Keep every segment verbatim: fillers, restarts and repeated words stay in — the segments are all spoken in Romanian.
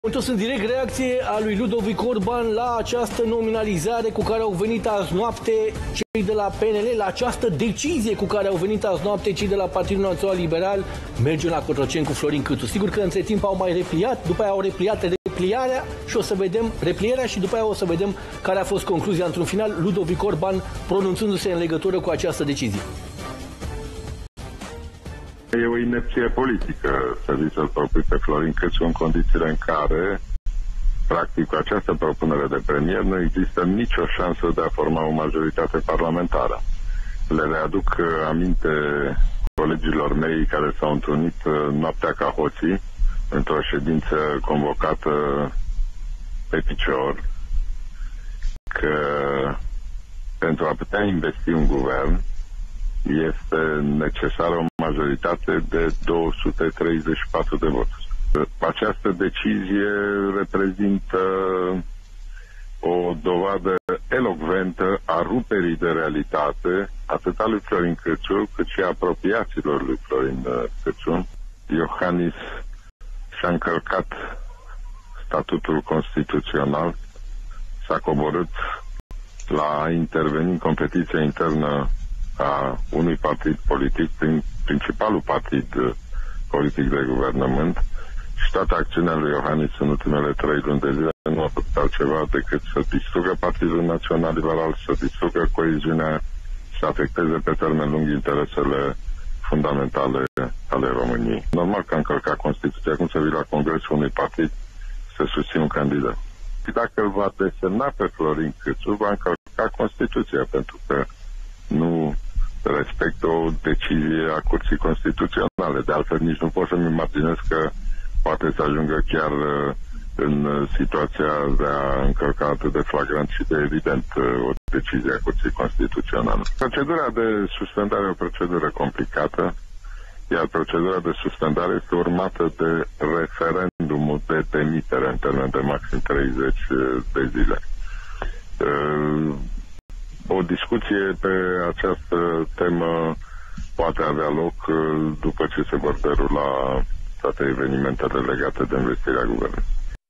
Întors în direct reacție a lui Ludovic Orban la această nominalizare cu care au venit azi noapte cei de la P N L, la această decizie cu care au venit azi noapte cei de la Partidul Național Liberal. Mergem la Cotroceni cu Florin Câțu. Sigur că între timp au mai repliat, după aia au repliat repliarea și o să vedem replierea și după aia o să vedem care a fost concluzia într-un final, Ludovic Orban pronunțându-se în legătură cu această decizie. E o inepție politică să zici să-l propui pe Florin Câțu în condițiile în care, practic, cu această propunere de premier nu există nicio șansă de a forma o majoritate parlamentară. Le readuc aminte colegilor mei care s-au întrunit noaptea ca hoții într-o ședință convocată pe picior, că pentru a putea investi un guvern este necesară o majoritate de două sute treizeci și patru de voturi. Această decizie reprezintă o dovadă elocventă a ruperii de realitate atât a lui Florin Câțu, cât și a apropiaților lui Florin Câțu. Iohannis și-a încălcat statutul constituțional, s-a coborât la a interveni în competiția internă a unui partid politic, prin principalul partid politic de guvernământ, și toată acțiunea lui Iohannis în ultimele trei luni de zile nu a făcut altceva decât să distrugă Partidul Național Liberal, să distrugă coeziunea și să afecteze pe termen lung interesele fundamentale ale României. Normal că a încălcat Constituția, cum să vii la congresul unui partid să susții un candidat. Și dacă îl va desemna pe Florin Câțu, va încălca Constituția, pentru că nu respectă o decizie a Curții Constituționale. De altfel, nici nu pot să-mi imaginez că poate să ajungă chiar în situația de a încălca atât de flagrant și de evident o decizie a Curții Constituționale. Procedura de suspendare e o procedură complicată, iar procedura de suspendare este urmată de referendumul de demitere în termen de maxim treizeci de zile. O discuție pe această temă poate avea loc după ce se vor derula toate evenimentele legate de investirea guvernului.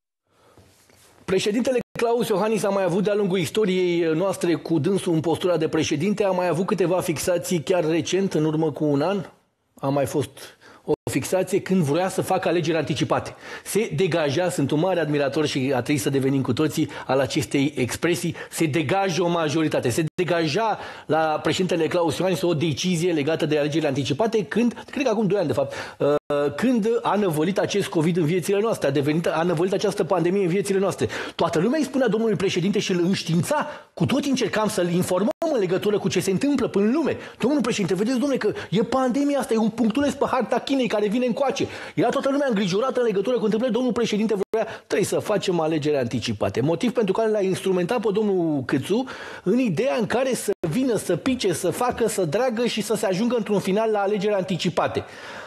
Președintele Claus Iohannis a mai avut de-a lungul istoriei noastre cu dânsul în postura de președinte, a mai avut câteva fixații chiar recent, în urmă cu un an. A mai fost o fixație când vrea să facă alegeri anticipate. Se degaja, sunt un mare admirator și a trebuit să devenim cu toții al acestei expresii, se degajă o majoritate. Se degaja la președintele Claus Iohannis o decizie legată de alegerile anticipate când, cred că acum doi ani de fapt, când a năvălit acest COVID în viețile noastre, a, devenit, a năvălit această pandemie în viețile noastre. Toată lumea îi spunea domnului președinte și îl înștiința, cu toți încercam să-l informăm în legătură cu ce se întâmplă până în lume. Domnul președinte, vedeți, domnule, că e pandemia asta, e un punctuleț pe harta Chinei care vine încoace. Era toată lumea îngrijorată în legătură cu întâmplările. Domnul președinte vrea, trebuie să facem alegeri anticipate. Motiv pentru care l-a instrumentat pe domnul Câțu în ideea în care să vină, să pice, să facă, să dragă și să se ajungă într-un final la alegeri anticipate.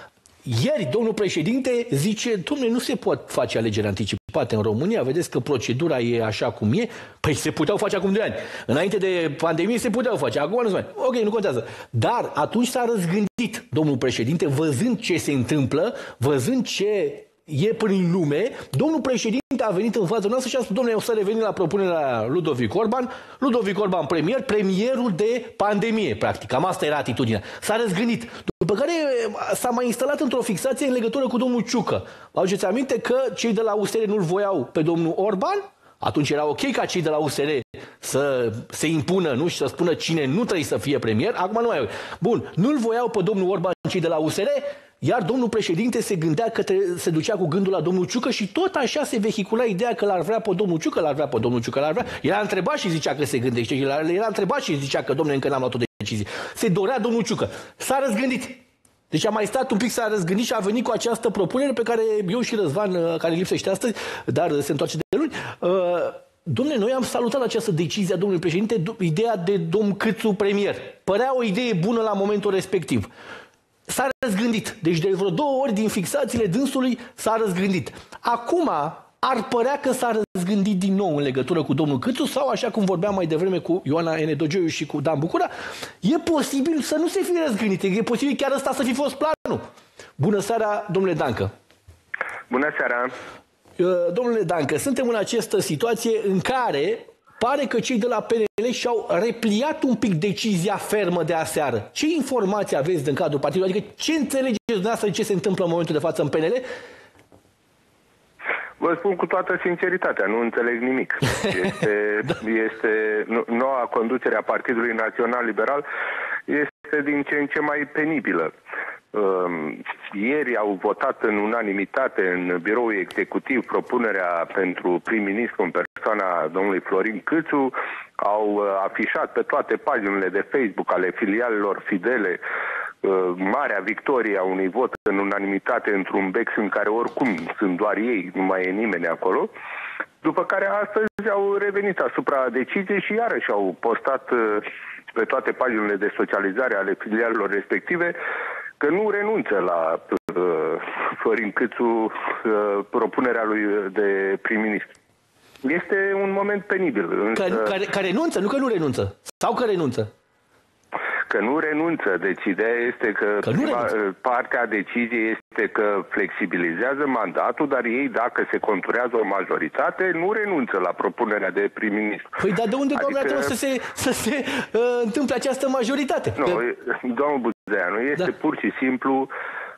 Ieri, domnul președinte zice, dom'le, nu se pot face alegeri anticipate în România, vedeți că procedura e așa cum e. Păi se puteau face acum doi ani. Înainte de pandemie se puteau face, acum nu se mai. Ok, nu contează. Dar atunci s-a răzgândit domnul președinte, văzând ce se întâmplă, văzând ce e prin lume, domnul președinte a venit în fața noastră și a spus, domnule, o să revenim la propunerea Ludovic Orban, Ludovic Orban premier, premierul de pandemie, practic. Cam asta era atitudinea. S-a răzgândit. După care s-a mai instalat într-o fixație în legătură cu domnul Ciucă. Vă aduceți aminte că cei de la U S R nu-l voiau pe domnul Orban? Atunci era ok ca cei de la U S R să se impună, nu, și să spună cine nu trebuie să fie premier. Acum nu mai e. Bun, nu-l voiau pe domnul Orban cei de la U S R, iar domnul președinte se gândea că se ducea cu gândul la domnul Ciucă și tot așa se vehicula ideea că l-ar vrea pe domnul Ciucă, l-ar vrea pe domnul Ciucă, l-ar vrea. Era întrebat și zicea că se gândește, era întrebat și zicea că, domnule, încă n-am luat o decizie. Se dorea domnul Ciucă. S-a răzgândit. Deci a mai stat un pic, s-a răzgândit și a venit cu această propunere pe care eu și Răzvan, care lipsește astăzi, dar se întoarce de luni. Dom'le, noi am salutat această decizie a domnului președinte, ideea de domn Câțu premier. Părea o idee bună la momentul respectiv. S-a răzgândit. Deci de vreo două ori din fixațiile dânsului s-a răzgândit. Acum ar părea că s-a răzgândit din nou în legătură cu domnul Câțu sau, așa cum vorbeam mai devreme cu Ioana N. Dogioiu și cu Dan Bucura, e posibil să nu se fie răzgândit. E posibil chiar ăsta să fi fost planul. Bună seara, domnule Dancă. Bună seara. Domnule Dancă, suntem în această situație în care pare că cei de la P N L și-au repliat un pic decizia fermă de aseară. Ce informații aveți din cadrul partidului? Adică ce înțelegeți dumneavoastră ce se întâmplă în momentul de față în P N L? Vă spun cu toată sinceritatea, nu înțeleg nimic. Este, da. este noua conducere a Partidului Național Liberal este din ce în ce mai penibilă. Ieri au votat în unanimitate în biroul executiv propunerea pentru prim-ministru în persoana domnului Florin Câțu, au afișat pe toate paginile de Facebook ale filialelor fidele marea victorie a unui vot în unanimitate într-un bex în care oricum sunt doar ei, nu mai e nimeni acolo. După care astăzi au revenit asupra deciziei și iarăși au postat pe toate paginile de socializare ale filialelor respective că nu renunță la uh, Florin Câțu uh, propunerea lui de prim-ministru. Este un moment penibil. Însă... Că, că, că renunță, nu că nu renunță. Sau că renunță. Că nu renunță. Deci ideea este că, că prima, partea deciziei este că flexibilizează mandatul, dar ei, dacă se conturează o majoritate, nu renunță la propunerea de prim-ministru. Păi, dar de unde, adică... doamne, să se, să se uh, întâmple această majoritate? Nu, că... domnul Buzeanu, este da. pur și simplu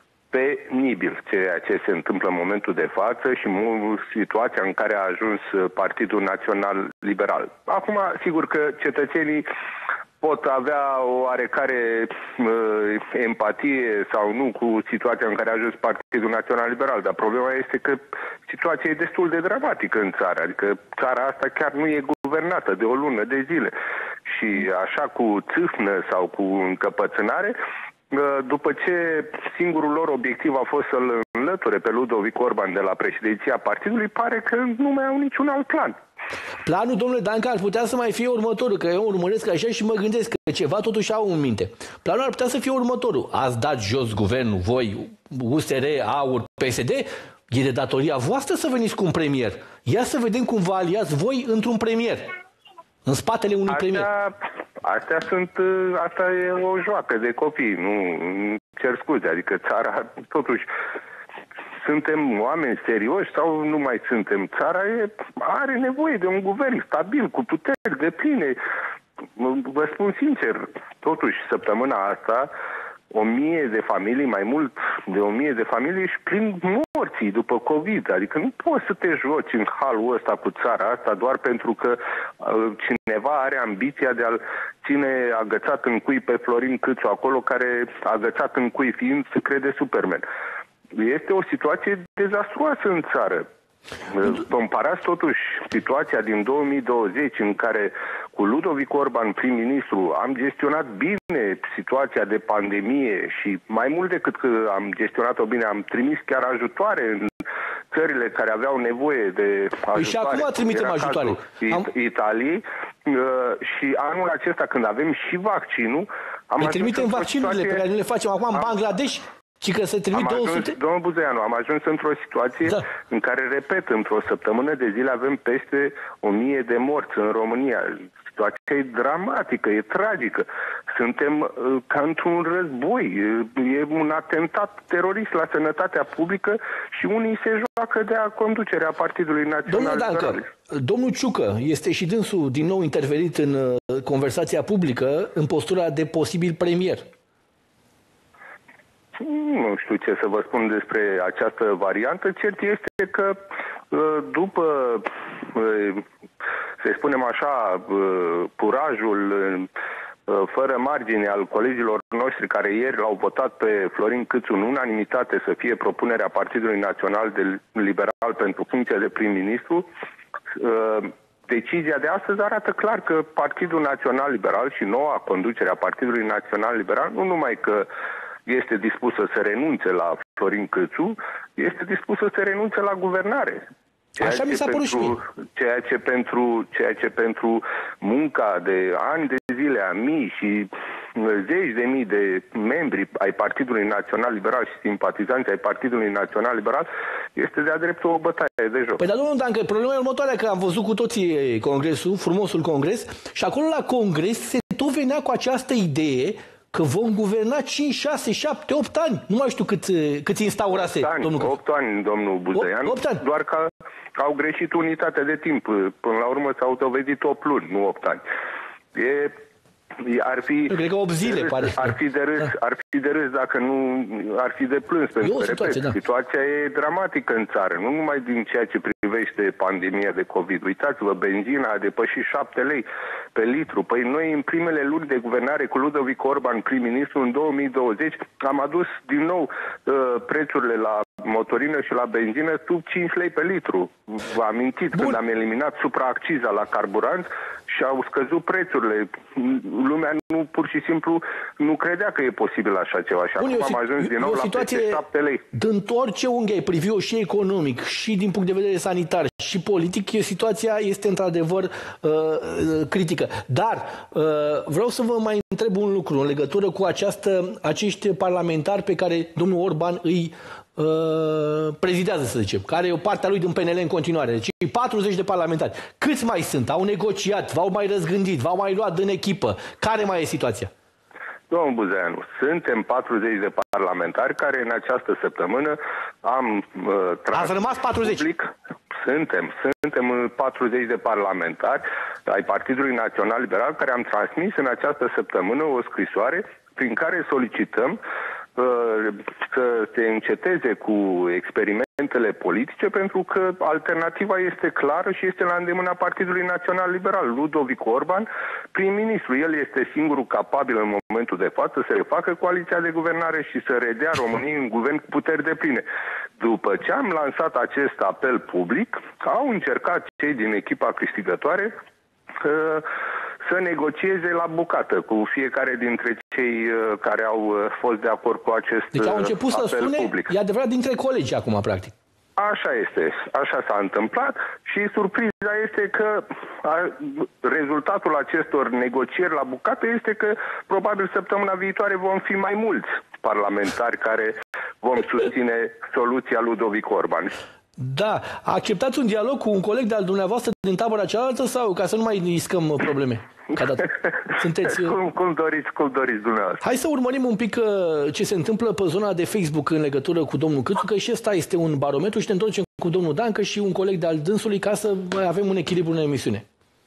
penibil ceea ce se întâmplă în momentul de față și situația în care a ajuns Partidul Național Liberal. Acum, sigur că cetățenii pot avea o oarecare uh, empatie sau nu cu situația în care a ajuns Partidul Național Liberal, dar problema este că situația e destul de dramatică în țară, adică țara asta chiar nu e guvernată de o lună de zile și așa cu țâfnă sau cu încăpățânare, uh, după ce singurul lor obiectiv a fost să-l înlăture pe Ludovic Orban de la președinția partidului, pare că nu mai au niciun alt plan. Planul, domnule Dancă, ar putea să mai fie următorul, că eu urmăresc așa și mă gândesc că ceva totuși au în minte. Planul ar putea să fie următorul. Ați dat jos guvernul, voi, U S R, AUR, P S D, e de datoria voastră să veniți cu un premier. Ia să vedem cum vă aliați voi într-un premier, în spatele unui astea, premier. Astea sunt, asta e o joacă de copii, nu cer scuze, adică țara, totuși, suntem oameni serioși sau nu mai suntem? Țara e, are nevoie de un guvern stabil, cu puteri depline. Vă spun sincer, totuși, săptămâna asta, o mie de familii, mai mult de o mie de familii își prind morții după COVID. Adică nu poți să te joci în halul ăsta cu țara asta doar pentru că uh, cineva are ambiția de a-l ține agățat în cui pe Florin Câțu acolo, care agățat în cui fiind se crede Superman. Este o situație dezastruoasă în țară. Comparați totuși situația din două mii douăzeci în care cu Ludovic Orban prim-ministru am gestionat bine situația de pandemie și mai mult decât că am gestionat-o bine, am trimis chiar ajutoare în țările care aveau nevoie de ajutoare. Păi și acum trimitem ajutoare. Am... Italiei și anul acesta când avem și vaccinul... Am păi trimitem vaccinurile situație... pe care nu le facem acum în am... Bangladesh? Și că se trimit două sute? Domnul Buzeanu, am ajuns într-o situație da. în care, repet, într-o săptămână de zile avem peste o mie de morți în România. Situația e dramatică, e tragică. Suntem uh, ca într-un război. E un atentat terorist la sănătatea publică și unii se joacă de a conducerea Partidului Național Liberal. Domnul Ciucă este și dânsul din nou intervenit în uh, conversația publică în postura de posibil premier. Nu știu ce să vă spun despre această variantă. Cert este că după, să spunem așa, curajul fără margine al colegilor noștri care ieri l-au votat pe Florin Câțu în unanimitate să fie propunerea Partidului Național Liberal pentru funcția de prim-ministru, decizia de astăzi arată clar că Partidul Național Liberal și noua conducere a Partidului Național Liberal nu numai că este dispusă să renunțe la Florin Câțu, este dispusă să renunțe la guvernare. Ceea Așa mi s-a părut și mie. Ceea ce pentru, ceea ce pentru munca de ani de zile a mii și zeci de mii de membri ai Partidului Național Liberal și simpatizanți ai Partidului Național Liberal este de-a dreptul o bătaie de joc. Păi dar, domnul Dancă, problema e următoarea, că am văzut cu toții congresul, frumosul congres, și acolo la congres se tot venea cu această idee că vom guverna cinci, șase, șapte, opt ani. Nu mai știu cât, cât instaurase domnul Câțu. opt ani, domnul Budean, opt ani. Doar că au greșit unitatea de timp. Până la urmă s-au dovedit opt luni, nu opt ani. E... Ar fi, cred că opt zile, râs, pare. Ar fi de râs, da. ar fi de râs dacă nu ar fi de plâns. Pentru că, situație, repet, da. situația e dramatică în țară, nu numai din ceea ce privește pandemia de COVID. Uitați-vă, benzina a depășit șapte lei pe litru. Păi noi, în primele luni de guvernare cu Ludovic Orban, prim-ministru, în două mii douăzeci, am adus din nou uh, prețurile la motorină și la benzină sub cinci lei pe litru. Vă amintiți Bun. când am eliminat supraacciza la carburant și au scăzut prețurile. Lumea nu, pur și simplu, nu credea că e posibil așa ceva. Și Bun, acum am ajuns din nou la peste șapte lei. Din orice unghi ai privi-o, și economic, și din punct de vedere sanitar, și politic, situația este într-adevăr uh, critică. Dar uh, vreau să vă mai întreb un lucru în legătură cu această, acești parlamentari pe care domnul Orban îi Uh, prezidează, să zicem, care e o parte a lui din P N L în continuare. Deci patruzeci de parlamentari. Câți mai sunt? Au negociat? V-au mai răzgândit? V-au mai luat din echipă? Care mai e situația? Domnul Buzeanu, suntem patruzeci de parlamentari care în această săptămână am uh, tras Ați rămas patruzeci? Public. Suntem, suntem patruzeci de parlamentari ai Partidului Național Liberal care am transmis în această săptămână o scrisoare prin care solicităm să se înceteze cu experimentele politice, pentru că alternativa este clară și este la îndemâna Partidului Național Liberal. Ludovic Orban, prim-ministru, el este singurul capabil în momentul de față să refacă coaliția de guvernare și să redea României în guvern cu puteri depline. După ce am lansat acest apel public, au încercat cei din echipa câștigătoare să să negocieze la bucată cu fiecare dintre cei care au fost de acord cu acest apel public. Deci au început să spune, public. E adevărat, dintre colegi acum, practic. Așa este, așa s-a întâmplat și surpriza este că a, rezultatul acestor negocieri la bucată este că probabil săptămâna viitoare vom fi mai mulți parlamentari care vom susține soluția Ludovic Orban. Da, acceptați un dialog cu un coleg de-al dumneavoastră din tabăra cealaltă sau ca să nu mai riscăm probleme? Sunteți... cum, cum doriți, cum doriți dumneavoastră. Hai să urmărim un pic uh, ce se întâmplă pe zona de Facebook în legătură cu domnul Câțu, că și ăsta este un barometru și ne întoarcem cu domnul Dancă și un coleg de-al dânsului ca să avem un echilibru în emisiune.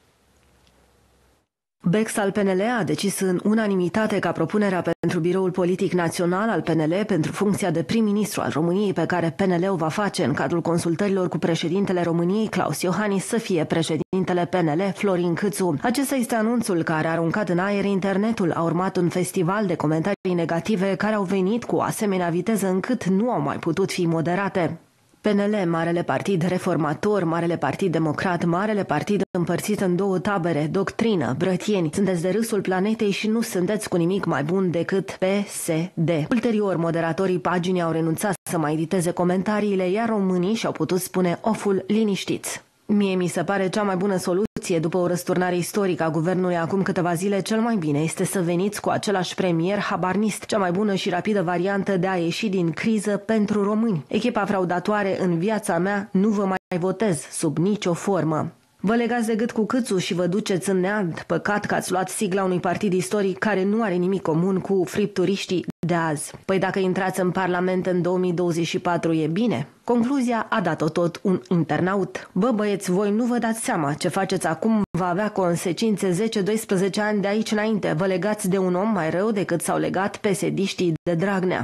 Bex al P N L a decis în unanimitate ca propunerea pentru Biroul Politic Național al P N L pentru funcția de prim-ministru al României pe care P N L o va face în cadrul consultărilor cu președintele României, Claus Iohannis, să fie președintele P N L, Florin Câțu. Acesta este anunțul care a aruncat în aer internetul. A urmat un festival de comentarii negative care au venit cu o asemenea viteză încât nu au mai putut fi moderate. P N L, Marele Partid Reformator, Marele Partid Democrat, Marele Partid împărțit în două tabere, doctrină, brătieni, sunteți de râsul planetei și nu sunteți cu nimic mai bun decât P S D. Ulterior, moderatorii paginii au renunțat să mai editeze comentariile, iar românii și-au putut spune oful liniștiți. Mie mi se pare cea mai bună soluție după o răsturnare istorică a guvernului acum câteva zile. Cel mai bine este să veniți cu același premier habarnist, cea mai bună și rapidă variantă de a ieși din criză pentru români. Echipa fraudatoare în viața mea, nu vă mai votez sub nicio formă. Vă legați de gât cu Câțu și vă duceți în neant. Păcat că ați luat sigla unui partid istoric care nu are nimic comun cu fripturiștii de azi. Păi dacă intrați în Parlament în două mii douăzeci și patru e bine? Concluzia a dat-o tot un internaut. Bă băieți, voi nu vă dați seama ce faceți acum va avea consecințe zece doisprezece ani de aici înainte. Vă legați de un om mai rău decât s-au legat P S D-știi de Dragnea.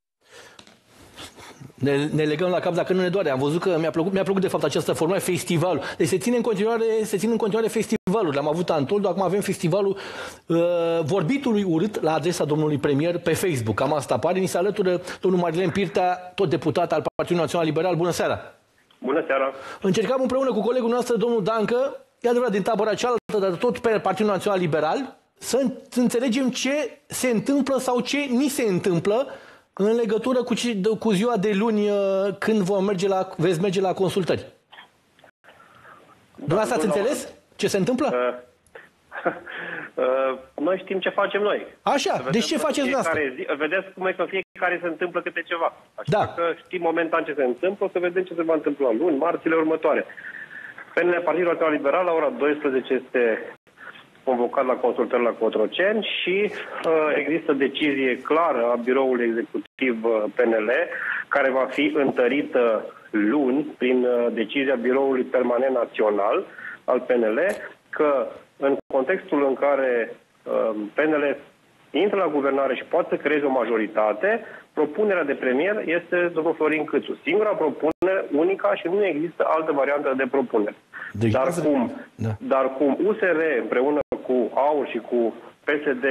Ne, ne legăm la cap dacă nu ne doare. Am văzut că mi-a plăcut, mi-a plăcut de fapt această formă, festivalul. Deci se ține în continuare, se țin în continuare festivalul. L-am avut Antoldu, acum avem festivalul uh, vorbitului urât la adresa domnului premier pe Facebook. Cam asta apare. Ni se alătură domnul Marilen Pirtea, tot deputat al Partidului Național Liberal. Bună seara! Bună seara! Încercam împreună cu colegul nostru, domnul Dancă, e adevărat din tabăra cealaltă, dar tot pe Partidul Național Liberal, să înțelegem ce se întâmplă sau ce ni se întâmplă în legătură cu, cu ziua de luni când vom merge la, veți merge la consultări. Dumneavoastră ați înțeles ce se întâmplă? Uh, uh, noi știm ce facem noi. Așa, deci ce faceți dumneavoastră? Zi, vedeți cum e că fiecare se întâmplă câte ceva. Așa da. că știm momentan ce se întâmplă, o să vedem ce se va întâmpla luni, marțile următoare. P N L, Partidul Național Liberal, la ora douăsprezece este convocat la consultări la Cotroceni și uh, există decizie clară a Biroului Executiv uh, P N L, care va fi întărită luni prin uh, decizia Biroului Permanent Național al P N L, că în contextul în care uh, P N L intră la guvernare și poate să creeze o majoritate, propunerea de premier este domnul Florin Câțu. Singura propunere, unica, și nu există altă variantă de propunere. Deci, dar, cum, da. dar cum U S R împreună cu A U R și cu P S D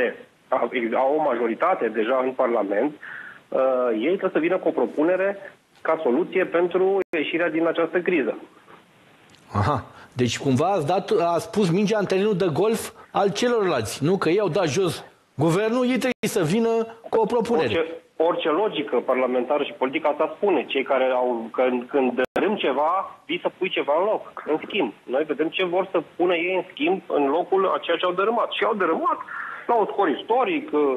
au o majoritate deja în Parlament, uh, ei trebuie să vină cu o propunere ca soluție pentru ieșirea din această criză. Aha. Deci cumva ați, dat, ați pus mingea în terenul de golf al celorlalți, nu? Că ei au dat jos guvernul, ei trebuie să vină cu o propunere. Orice, orice logică parlamentară și politică asta spune. Cei care au, când, când dărâm ceva, vii să pui ceva în loc, în schimb. Noi vedem ce vor să pună ei în schimb în locul a ceea ce au dărâmat. Și au dărâmat la un scor istoric, uh,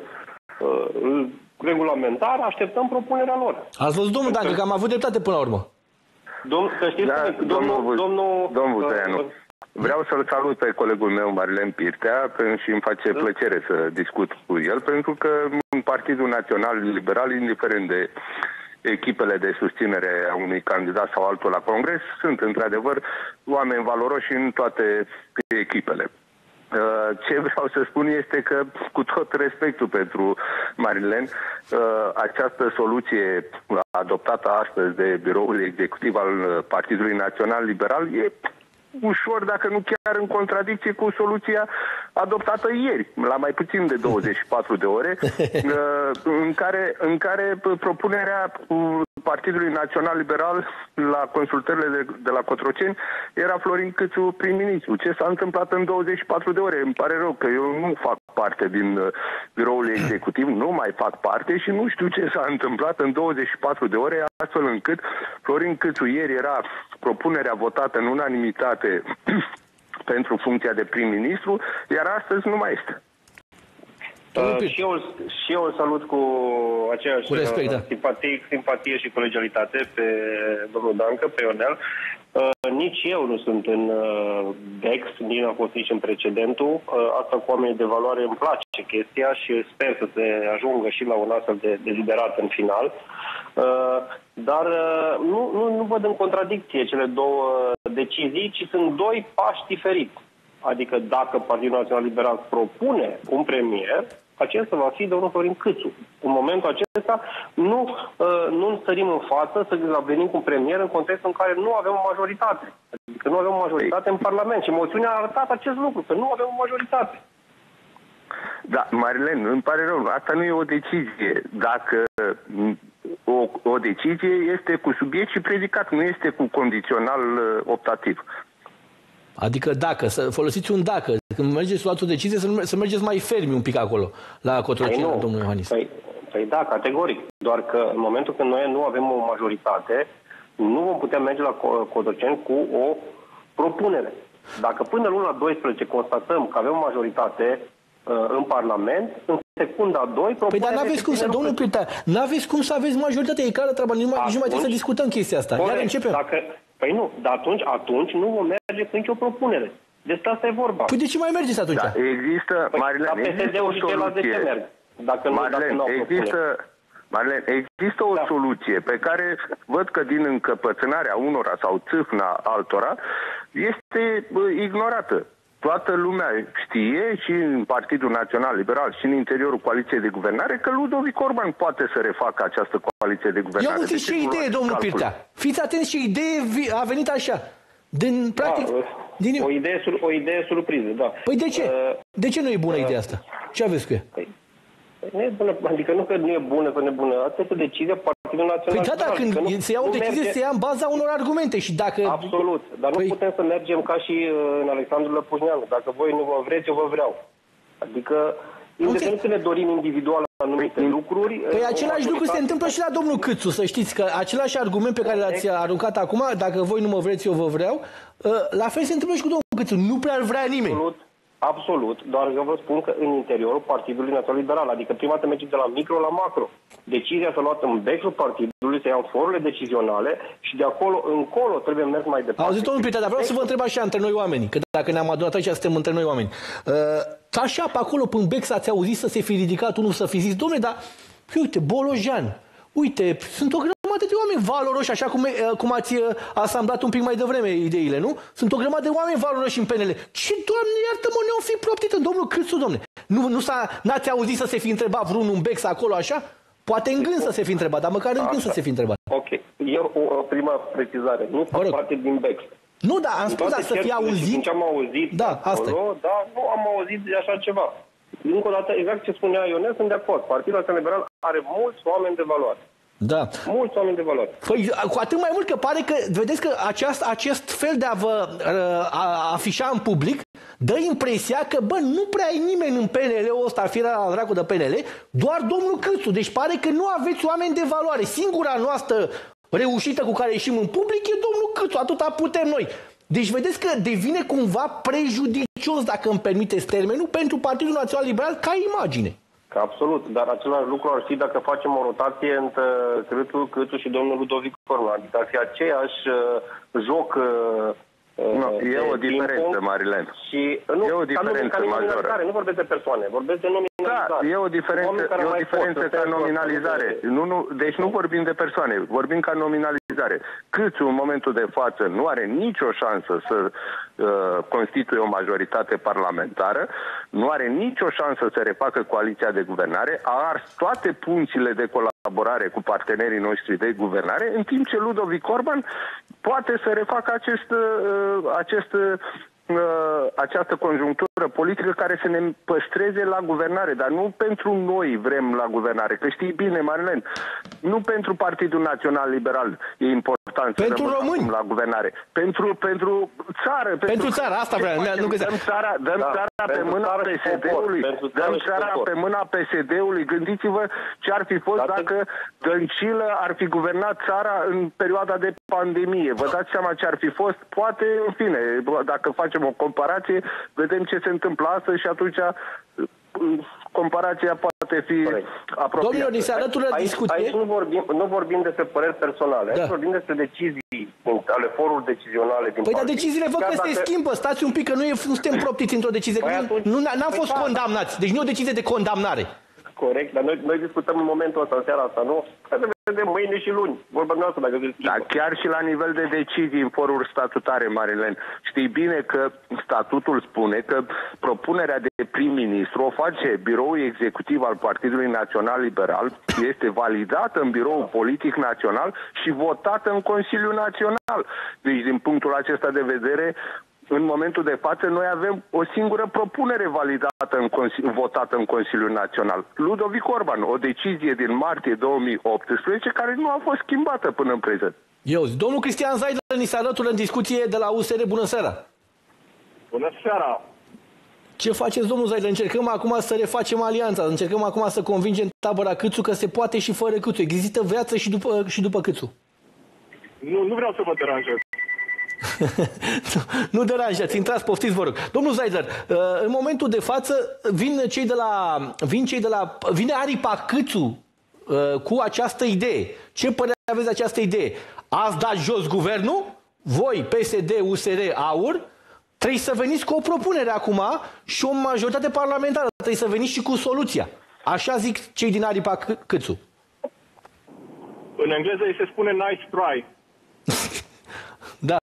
uh, regulamentar, așteptăm propunerea lor. Ați văzut, domnul, dacă că am avut dreptate până la urmă. Domn, să știți, da, domnul... domnul, domnul, domnul uh, Tăianu, uh, vreau să-l salut pe colegul meu, Marilen Pirtea, și îmi face da. plăcere să discut cu el, pentru că în Partidul Național Liberal, indiferent de echipele de susținere a unui candidat sau altul la Congres, sunt într-adevăr oameni valoroși în toate echipele. Ce vreau să spun este că, cu tot respectul pentru Marilen, această soluție adoptată astăzi de Biroul Executiv al Partidului Național Liberal e ușor, dacă nu chiar în contradicție cu soluția adoptată ieri, la mai puțin de douăzeci și patru de ore, în care, în care propunerea Partidului Național Liberal la consultările de, de la Cotroceni era Florin Câțu prim-ministru. Ce s-a întâmplat în douăzeci și patru de ore? Îmi pare rău că eu nu fac parte din Biroul Executiv, nu mai fac parte și nu știu ce s-a întâmplat în douăzeci și patru de ore, astfel încât Florin Câțu ieri era propunerea votată în unanimitate pentru funcția de prim-ministru, iar astăzi nu mai este. Uh, și, eu, și eu îl salut cu aceeași cu respect, da. simpatie, simpatie și colegialitate pe domnul Dancă, pe Ionel. Uh, nici eu nu sunt în uh, Dex, nici nu a fost nici în precedentul. Uh, asta cu oamenii de valoare îmi place chestia și sper să se ajungă și la un astfel de deliberat în final. Uh, dar uh, nu, nu, nu văd în contradicție cele două decizii, ci sunt doi pași diferiți. Adică dacă Partidul Național Liberal propune un premier, acesta va fi domnul Florin Câțu. În momentul acesta nu, uh, nu sărim în față să venim cu un premier în contextul în care nu avem o majoritate. Adică nu avem o majoritate în Parlament. Și moțiunea a arătat acest lucru, că nu avem o majoritate. Da, Marilen, îmi pare rău. Asta nu e o decizie. Dacă o, o decizie este cu subiect și predicat, nu este cu condițional uh, optativ. Adică dacă, să folosiți un dacă. Când mergeți să luați o decizie, să, să mergeți mai fermi un pic acolo, la Cotroceni, păi domnul Iohannis. Păi, păi da, categoric. Doar că în momentul când noi nu avem o majoritate, nu vom putea merge la Cotroceni cu o propunere. Dacă până luna doisprezece constatăm că avem o majoritate uh, în Parlament, în secunda doi... Păi dar n-aveți cum să, domnul Pirtea, n-aveți cum să aveți majoritate, e clară treaba, nici nu mai trebuie să discutăm chestia asta. Iar începem. Dacă... Păi nu, dar atunci, atunci nu vom merge cu nicio propunere. Despre asta e vorba. Păi de ce mai mergeți atunci? Da, există, păi, Marilen, există o soluție. Merg, dacă nu, Marilen, dacă nu există, Marilen, există o da. soluție pe care văd că din încăpățânarea unora sau țâfna altora este ignorată. Toată lumea știe, și în Partidul Național Liberal și în interiorul coaliției de guvernare, că Ludovic Orban poate să refacă această coaliție de guvernare. Ia uite ce idee, domnul Pirtea. Fiți atenți ce idee a venit așa. Din, practic, da, din... O, idee, o idee surpriză, da. Păi de ce? Uh, de ce nu e bună uh, ideea asta? Ce aveți cu ea? Păi, nu e bună, adică nu că nu e bună, că nu e bună. Asta este decizia Partidul Național. Păi da, da, când nu, se ia o decizie, merge... se ia în baza unor argumente și dacă... Absolut, dar păi... nu putem să mergem ca și în Alexandru Lăpușneanu. Dacă voi nu vă vreți, eu vă vreau. Adică, independent că ne dorim individual anumite păi, lucruri... Păi același lucru se întâmplă și la domnul Câțu, să știți, că același argument pe care l-ați aruncat acum, dacă voi nu mă vreți, eu vă vreau, la fel se întâmplă și cu domnul Câțu. Nu prea ar vrea nimeni. Absolut. absolut, doar eu vă spun că în interiorul Partidului Național Liberal, adică prima dată merge de la micro la macro. Decizia s-a luat în becul partidului, se iau forurile decizionale și de acolo încolo trebuie mers mai departe. Auziți, domnul Pritea, dar vreau să vă întreb așa între noi oamenii, că dacă ne-am adunat aici, suntem între noi oameni. Uh, așa, pe acolo, până bec, s-ați auzit să se fi ridicat unul să fi zis, dom'le, dar, uite, Bolojan, uite, sunt o grămadă de oameni valoroși, așa cum, cum ați asamblat un pic mai devreme ideile, nu? Sunt o grămadă de oameni valoroși în P N L. Ce, Doamne, iartă-mă, ne-o fi proptit în domnul Câțu, domne. Nu, nu s-a, n-ați auzit să se fi întrebat vreunul un bex acolo, așa? Poate în gând să se fi întrebat, dar măcar în gând să se fi întrebat. Ok. Eu o, o prima precizare. Nu fac parte din bex. Nu, da, am spus, dar să fie auzit. Din ce am auzit da, asta acolo, da, nu am auzit de așa ceva. Încă o dată, exact ce spunea Ionel, sunt de acord. Partidul Național Liberal are mulți oameni de valoare. Da. Mulți oameni de valoare. Păi, cu atât mai mult că pare că, vedeți că aceast, acest fel de a vă uh, a, afișa în public dă impresia că, bă, nu prea ai nimeni în P N L-ul ăsta, firea la dracu de P N L, doar domnul Câțu. Deci pare că nu aveți oameni de valoare. Singura noastră reușită cu care ieșim în public e domnul Câțu. Atâta putem noi. Deci vedeți că devine cumva prejudicios, dacă îmi permiteți termenul, pentru Partidul Național Liberal ca imagine. Absolut, dar același lucru ar fi dacă facem o rotație între Câțu, Câțu și domnul Ludovic Orban. Adică ar fi aceeași uh, joc uh, No, e o diferență, Marilen. Și, nu, e o diferență ca majoră. Nu vorbesc de persoane, vorbesc de nominalizare. Da, e o diferență, e o diferență ca nominalizare. Nu, nu, deci nu vorbim de persoane, vorbim ca nominalizare. Câțu, în momentul de față, nu are nicio șansă să uh, constituie o majoritate parlamentară, nu are nicio șansă să refacă coaliția de guvernare, a ars toate punțile de colaborare cu partenerii noștri de guvernare, în timp ce Ludovic Orban poate să refacă acest, uh, acest uh, această conjunctură politică care să ne păstreze la guvernare, dar nu pentru noi vrem la guvernare, că știi bine, Marilen, nu pentru Partidul Național Liberal e important pentru să români la guvernare, pentru, pentru țară. Pentru, pentru țara, asta vreau. Nu dăm țara, dăm da, țara pe mâna P S D-ului, dăm țara pe mâna P S D-ului. Gândiți-vă ce ar fi fost da, dacă Dăncilă ar fi guvernat țara în perioada de pandemie. Vă dați seama ce ar fi fost? Poate, în fine, dacă facem o comparație, vedem ce se întâmplă astăzi și atunci comparația poate fi apropiată. Domnilor, ni se alătură discuție. Aici nu vorbim, nu vorbim despre păreri personale, aici da. vorbim despre decizii ale foruri decizionale din Păi partid. dar deciziile văd că dacă... se schimbă. Stați un pic, că noi nu suntem proptiți într-o decizie. Păi atunci... Nu n-am fost păi condamnați. Deci nu o decizie de condamnare. Corect, dar noi, noi discutăm în momentul ăsta, în seara asta, nu? Să vedem mâine și luni. Vorba noastră, dacă se schimbă. Da, chiar și la nivel de decizii în foruri statutare, Marilen. Știi bine că statutul spune că propunerea de prim-ministru o face biroul executiv al Partidului Național Liberal, este validată în biroul politic național și votată în Consiliul Național. Deci, din punctul acesta de vedere, în momentul de față, noi avem o singură propunere validată, în votată în Consiliul Național. Ludovic Orban, o decizie din martie două mii optsprezece care nu a fost schimbată până în prezent. Eu, domnul Cristian Zaidler ni se alătură în discuție de la U S R. Bună seara! Bună seara! Ce faceți, domnul Zaidler? Încercăm acum să refacem alianța, încercăm acum să convingem tabăra Câțu că se poate și fără Câțu. Există viață și după, și după Câțu. Nu, nu vreau să vă deranjez. nu, nu deranjați, intrați, poftiți, vă rog. Domnul Zaidler, în momentul de față vin cei de la, vin cei de la, vine aripa Câțu cu această idee. Ce părere aveți de această idee? Ați dat jos guvernul? Voi, P S D, U S R, AUR, trebuie să veniți cu o propunere acum și o majoritate parlamentară. Trebuie să veniți și cu soluția. Așa zic cei din aripa Câțu. În engleză îi se spune nice try. Da.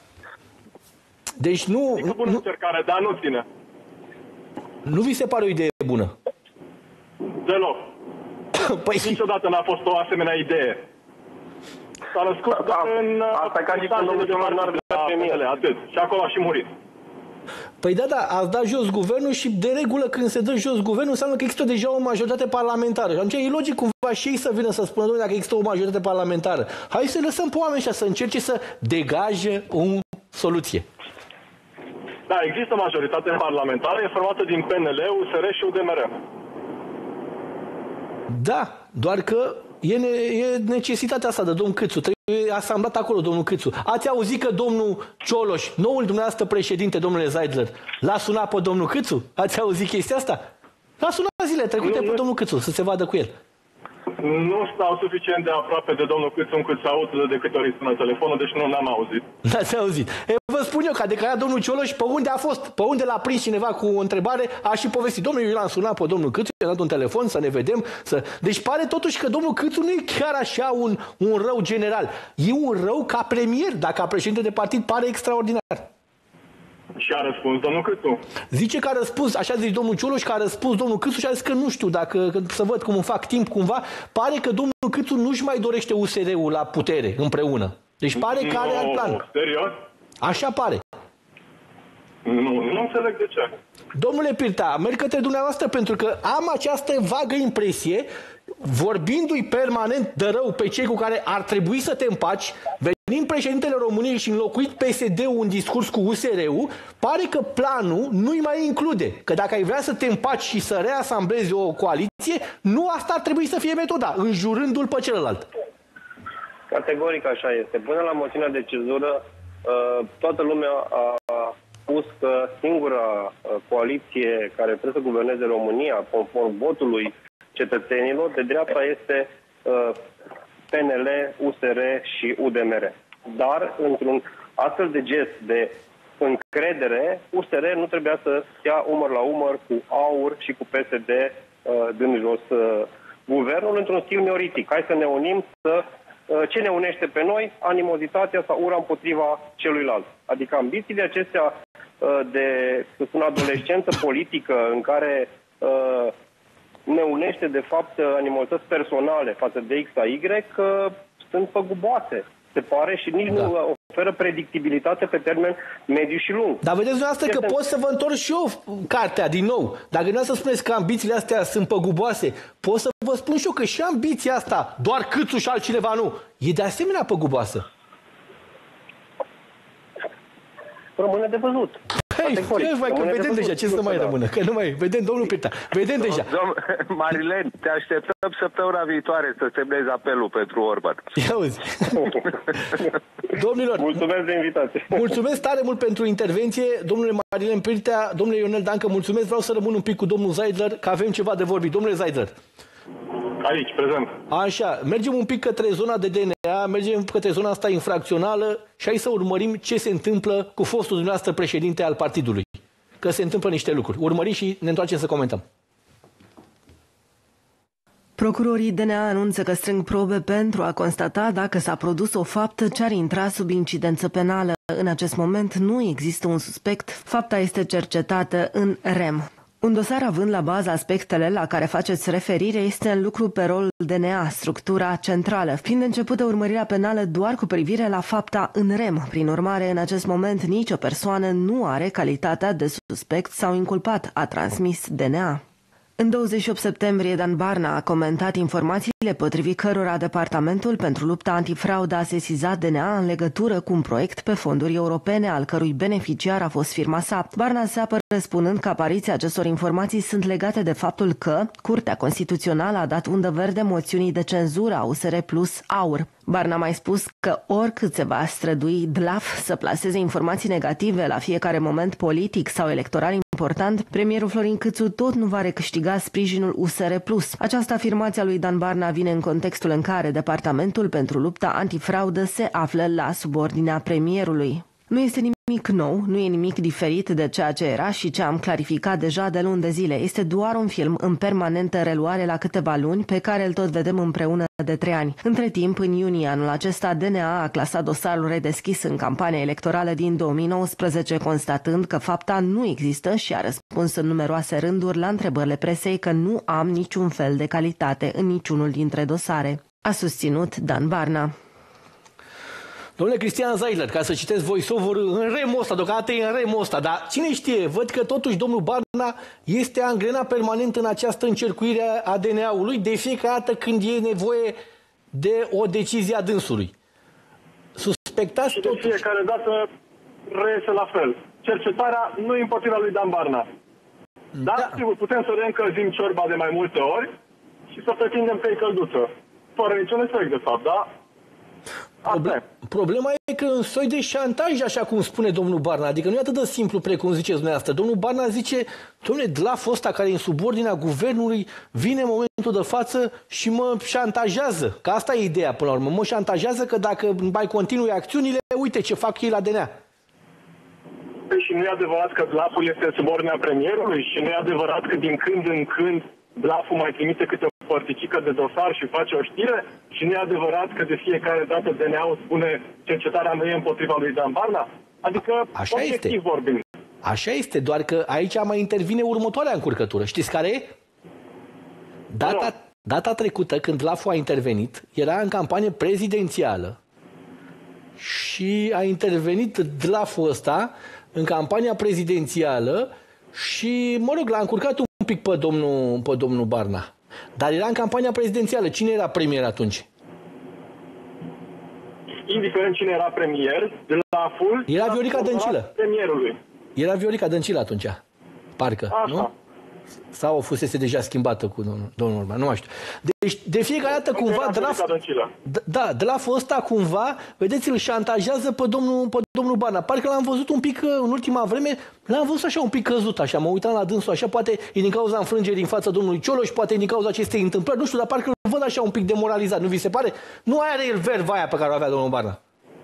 Deci nu... Adică bună nu, încercare, dar nu ține. Nu vi se pare o idee bună? Deloc. Păi... Niciodată n-a fost o asemenea idee. S-a născut da, doar în... Asta e ca și când domnul Jumănar de la premiere. Atât. Și acolo a și murit. Păi da, da, ați dat jos guvernul și de regulă când se dă jos guvernul înseamnă că există deja o majoritate parlamentară. Și atunci e logic cumva și ei să vină să spună, dacă există o majoritate parlamentară. Hai să lăsăm pe oameni ăștia să încerce să degaje o soluție. Da, există majoritate parlamentară, e formată din P N L, U S R și U D M R. Da, doar că E, ne, e necesitatea asta de domnul Câțu. Trebuie asamblat acolo domnul Câțu. Ați auzit că domnul Cioloș, noul dumneavoastră președinte, domnule Zeidler, l-a sunat pe domnul Câțu? Ați auzit chestia asta? L-a sunat zile trecute pe domnul Câțu să se vadă cu el. Nu stau suficient de aproape de domnul Câțu încât să aud de câte ori sună telefonul, deci nu n-am auzit. N-ați auzit. E, vă spun eu că a declarat domnul Cioloș pe unde a fost, pe unde l-a prins cineva cu o întrebare, a și povestit. Domnul, eu l-am sunat pe domnul Câțu, i-a dat un telefon să ne vedem. Să... Deci pare totuși că domnul Câțu nu e chiar așa un, un rău general. E un rău ca premier, dar ca președinte de partid pare extraordinar. Și a răspuns domnul Câțu. Zice că a răspuns, așa zice domnul Cioloș, că a răspuns domnul Câțu și a zis că nu știu, dacă că, să văd cum îmi fac timp cumva, pare că domnul Câțu nu-și mai dorește U S R-ul la putere împreună. Deci pare că are alt plan. Serios? Așa pare. Nu, nu înțeleg de ce. Domnule Pirta, merg către dumneavoastră pentru că am această vagă impresie, vorbindu-i permanent de rău pe cei cu care ar trebui să te împaci, venind președintele României și înlocuit P S D-ul în discurs cu U S R-ul, pare că planul nu-i mai include. Că dacă ai vrea să te împaci și să reasamblezi o coaliție, nu asta ar trebui să fie metoda, înjurându-l pe celălalt. Categoric așa este. Până la moțiunea de cezură, toată lumea a spus că singura coaliție care trebuie să guverneze România, conform votului cetățenilor, de dreapta este P N L, U S R și U D M R. Dar, într-un astfel de gest de încredere, U S R nu trebuia să stea umăr la umăr cu A U R și cu P S D dând jos guvernul într-un stil neoritic. Hai să ne unim, să ce ne unește pe noi? Animozitatea sau ura împotriva celuilalt. Adică ambițiile acestea de, să spun, adolescență politică în care ne unește, de fapt, animozități personale față de X sau Y, că sunt păguboase, se pare, și nici da. nu oferă predictibilitate pe termen mediu și lung. Dar vedeți dumneavoastră că pot să vă întorc și eu cartea din nou. Dacă dumneavoastră spuneți că ambițiile astea sunt păguboase, pot să vă spun și eu că și ambiția asta, doar Câțu și altcineva nu, e de asemenea păguboasă. Rămâne de văzut. Hei, ce mai, că vedem deja ce să mai rămână. Că nu mai vedem, domnul Pirta. Vedem deja. Marilen, te așteptăm săptămâna viitoare să semnezi apelul pentru Orban. Ia uzi. Domnilor, mulțumesc de invitație. Mulțumesc tare mult pentru intervenție. Domnule Marilen Pirtea, domnule Ionel Dancă, mulțumesc. Vreau să rămân un pic cu domnul Zeidler, că avem ceva de vorbit. Domnule Zeidler. Aici, prezent. Așa, mergem un pic către zona de D N A, mergem către zona asta infracțională și hai să urmărim ce se întâmplă cu fostul dumneavoastră președinte al partidului. Că se întâmplă niște lucruri. Urmărim și ne întoarcem să comentăm. Procurorii D N A anunță că strâng probe pentru a constata dacă s-a produs o faptă ce ar intra sub incidență penală. În acest moment nu există un suspect. Fapta este cercetată în R E M. Un dosar având la bază aspectele la care faceți referire este în lucru pe rolul D N A, structura centrală, fiind începută urmărirea penală doar cu privire la fapta în R E M. Prin urmare, în acest moment, nicio persoană nu are calitatea de suspect sau inculpat, a transmis D N A. În douăzeci și opt septembrie, Dan Barna a comentat informațiile potrivit cărora Departamentul pentru lupta antifraudă a sesizat D N A în legătură cu un proiect pe fonduri europene, al cărui beneficiar a fost firma S A P. Barna se apără spunând că apariția acestor informații sunt legate de faptul că Curtea Constituțională a dat undă verde moțiunii de cenzură a U S R plus A U R. Barna a mai spus că oricât se va strădui D L A F să plaseze informații negative la fiecare moment politic sau electoral important, premierul Florin Câțu tot nu va recâștiga sprijinul U S R plus. Această afirmație a lui Dan Barna vine în contextul în care Departamentul pentru lupta antifraudă se află la subordinea premierului. Nu este nimic nou, nu e nimic diferit de ceea ce era și ce am clarificat deja de luni de zile. Este doar un film în permanentă reluare la câteva luni, pe care îl tot vedem împreună de trei ani. Între timp, în iunie anul acesta, D N A a clasat dosarul redeschis în campania electorală din două mii nouăsprezece, constatând că fapta nu există și a răspuns în numeroase rânduri la întrebările presei că nu am niciun fel de calitate în niciunul dintre dosare. A susținut Dan Barna. Domnule Cristian Zeidler, ca să citesc voice-over în remul ăsta, deocamdată e în remul ăsta, dar cine știe, văd că totuși domnul Barna este angrenat permanent în această încercuire a D N A-ului de fiecare dată când e nevoie de o decizie a dânsului. Suspectați și de totuși... fiecare dată reiese la fel. Cercetarea nu e împotriva lui Dan Barna. Dar, da. sigur, putem să reîncălzim ciorba de mai multe ori și să pretindem că e călduță. fără niciun efect, de fapt, da? Proble Problema e că un soi de șantaj, așa cum spune domnul Barna, adică nu e atât de simplu precum ziceți dumneavoastră. Domnul Barna zice, dom'le, D L A F ăsta care e în subordinea guvernului vine în momentul de față și mă șantajează. Că asta e ideea până la urmă. Mă șantajează că dacă mai continui acțiunile, uite ce fac ei la D N A. Păi și nu e adevărat că D L A F-ul este în subordinea premierului? Și nu e adevărat că din când în când D L A F-ul mai trimite câte o părticică de dosar și face o știre? Și nu e adevărat că de fiecare dată D N A-ul spune cercetarea nu e împotriva lui Dan Barna? Adică, așa obiectiv este. vorbim. Așa este, doar că aici mai intervine următoarea încurcătură. Știți care e? Data, data trecută, când D L A F-ul a intervenit, era în campanie prezidențială și a intervenit D L A F-ul ăsta în campania prezidențială și, mă rog, l-a încurcat un pic pe domnul, pe domnul Barna. Dar era în campania prezidențială. Cine era premier atunci? Indiferent cine era premier, D L A F-ul era Viorica Dăncilă. Premierului. Era Viorica Dăncilă atunci. Parcă, așa. Nu? Sau fusese deja schimbată cu domnul, domnul Orban, nu mai știu. Deci, de fiecare dată, cumva, D L A F, da, D L A F-ul ăsta, cumva, vedeți, îl șantajează pe domnul, pe domnul Barna. Parcă l-am văzut un pic, în ultima vreme, l-am văzut așa un pic căzut, așa, mă uitam la dânsul, așa, poate e din cauza înfrângerii în fața domnului Cioloș, poate e din cauza acestei întâmplări, nu știu, dar parcă îl văd așa un pic demoralizat, nu vi se pare? Nu are el verva aia pe care o avea domnul Barna.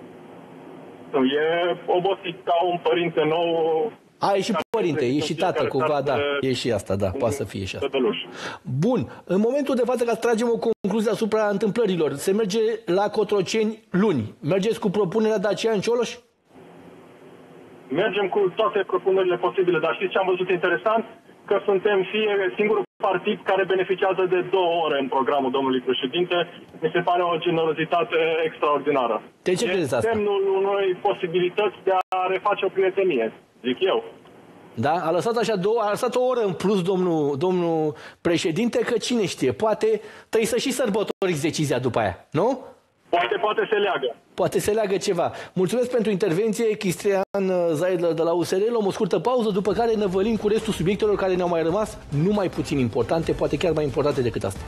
E obosit ca un părinte nou. A, e și părinte, e și tată, cumva, da, e și asta, da, poate să fie și asta. Bun, în momentul de față, ca să tragem o concluzie asupra întâmplărilor, se merge la Cotroceni luni. Mergeți cu propunerea Dacian Cioloș? Mergem cu toate propunerile posibile, dar știți ce am văzut interesant? Că suntem fie singurul partid care beneficiază de două ore în programul domnului președinte. Mi se pare o generozitate extraordinară. De ce credeți asta? E semnul unei posibilități de a reface o prietenie, zic eu. Da? A lăsat așa două, a lăsat o oră în plus domnul, domnul președinte, că cine știe, poate trebuie să și sărbătoriți decizia după aia, nu? Poate, poate se leagă. Poate se leagă ceva. Mulțumesc pentru intervenție, Cristian Zaidler de la U S R. Luăm o scurtă pauză, după care ne vălim cu restul subiectelor care ne-au mai rămas, nu mai puțin importante, poate chiar mai importante decât asta.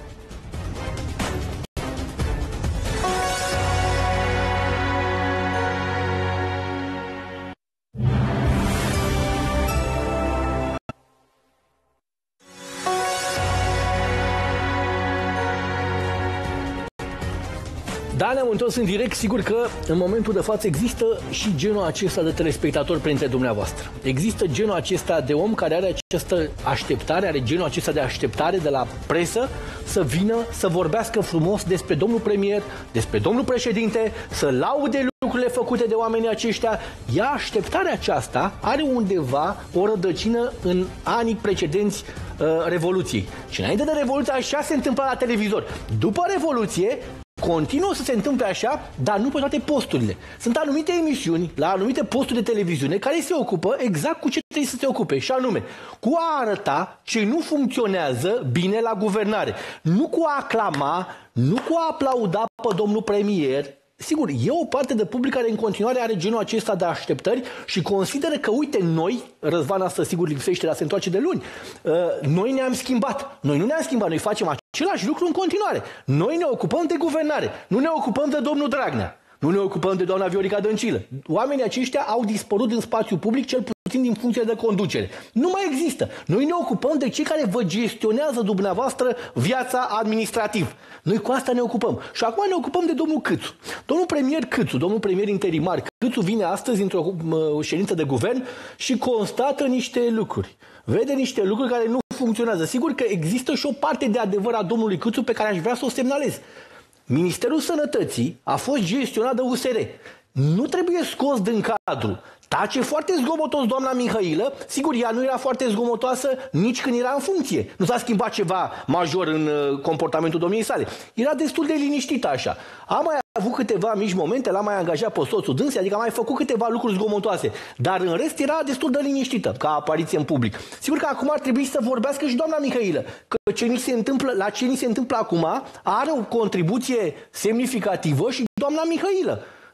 Da, ne-am întors în direct. Sigur că în momentul de față există și genul acesta de telespectator printre dumneavoastră. Există genul acesta de om care are această așteptare, are genul acesta de așteptare de la presă să vină să vorbească frumos despre domnul premier, despre domnul președinte, să laude lucrurile făcute de oamenii aceștia. Ea, așteptarea aceasta are undeva o rădăcină în anii precedenți uh, Revoluției. Și înainte de Revoluție așa se întâmpla la televizor. După Revoluție continuă să se întâmple așa, dar nu pe toate posturile. Sunt anumite emisiuni, la anumite posturi de televiziune, care se ocupă exact cu ce trebuie să se ocupe, și anume, cu a arăta ce nu funcționează bine la guvernare. Nu cu a aclama, nu cu a aplauda pe domnul premier. Sigur, e o parte de public care în continuare are genul acesta de așteptări și consideră că, uite, noi, Răzvan asta sigur lipsește, dar se întoarce de luni, noi ne-am schimbat. Noi nu ne-am schimbat, noi facem același lucru în continuare. Noi ne ocupăm de guvernare, nu ne ocupăm de domnul Dragnea, nu ne ocupăm de doamna Viorica Dăncilă. Oamenii aceștia au dispărut din spațiu public, cel puțin din funcție de conducere. Nu mai există. Noi ne ocupăm de cei care vă gestionează dumneavoastră viața administrativ. Noi cu asta ne ocupăm. Și acum ne ocupăm de domnul Câțu. Domnul premier Câțu, domnul premier interimar Câțu vine astăzi într-o ședință de guvern și constată niște lucruri. Vede niște lucruri care nu funcționează. Sigur că există și o parte de adevăr a domnului Câțu pe care aș vrea să o semnalez. Ministerul Sănătății a fost gestionat de U S R. Nu trebuie scos din cadru. Tace foarte zgomotos doamna Mihailă. Sigur, ea nu era foarte zgomotoasă nici când era în funcție. Nu s-a schimbat ceva major în comportamentul domniei sale. Era destul de liniștită așa. A mai avut câteva mici momente, l-a mai angajat pe soțul dânsei, adică a mai făcut câteva lucruri zgomotoase. Dar în rest era destul de liniștită, ca apariție în public. Sigur că acum ar trebui să vorbească și doamna Mihailă. Că ce ni se întâmplă, la ce ni se întâmplă acum are o contribuție semnificativă și doamna Mihailă.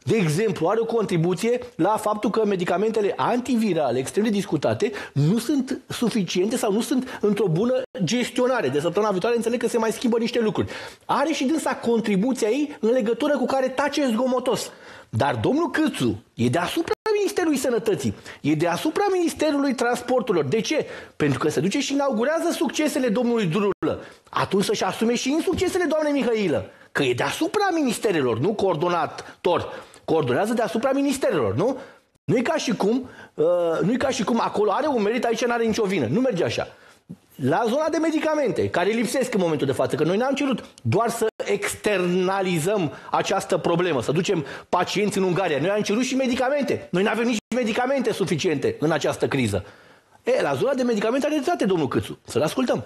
de exemplu, are o contribuție la faptul că medicamentele antivirale, extrem de discutate, nu sunt suficiente sau nu sunt într-o bună gestionare. De săptămâna viitoare înțeleg că se mai schimbă niște lucruri. Are și dânsa contribuția ei în legătură cu care tace zgomotos. Dar domnul Câțu e deasupra Ministerului Sănătății, e deasupra Ministerului Transporturilor. De ce? Pentru că se duce și inaugurează succesele domnului Drulă. Atunci să-și asume și în succesele doamnei Mihailă. Că e deasupra ministerelor, nu coordonator. Coordonează deasupra ministerelor, nu? Nu e ca și cum, uh, nu e ca și cum acolo are un merit, aici n-are nicio vină. Nu merge așa. La zona de medicamente, care lipsesc în momentul de față, că noi n-am cerut doar să externalizăm această problemă, să ducem pacienți în Ungaria. Noi am cerut și medicamente. Noi nu avem nici medicamente suficiente în această criză. E, la zona de medicamente are dreptate domnul Câțu. Să-l ascultăm.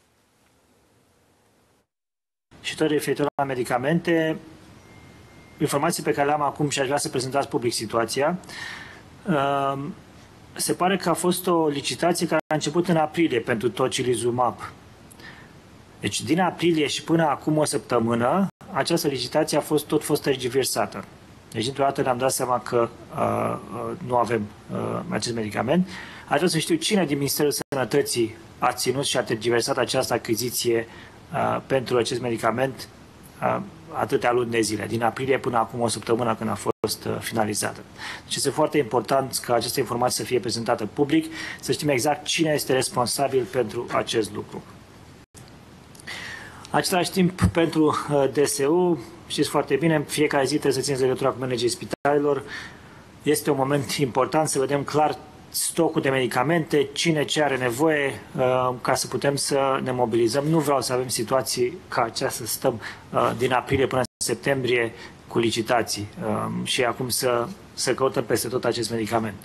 Și tot referitor la medicamente, informații pe care le am acum și aș vrea să prezentați public situația, se pare că a fost o licitație care a început în aprilie pentru tocilizumab. Deci din aprilie și până acum o săptămână, această licitație a fost tot fost tergiversată. Deci dintr-o dată ne-am dat seama că uh, uh, nu avem uh, acest medicament. Aș vrea să știu cine din Ministerul Sănătății a ținut și a tergiversat această achiziție uh, pentru acest medicament uh, atâtea luni de zile, din aprilie până acum o săptămână când a fost uh, finalizată. Deci este foarte important ca aceste informații să fie prezentate public, să știm exact cine este responsabil pentru acest lucru. Același timp, pentru D S U, știți foarte bine, în fiecare zi trebuie să țineți legătura cu managerii spitalelor. Este un moment important să vedem clar stocul de medicamente, cine ce are nevoie, ca să putem să ne mobilizăm. Nu vreau să avem situații ca aceasta, să stăm din aprilie până în septembrie cu licitații și acum să, să căutăm peste tot acest medicament.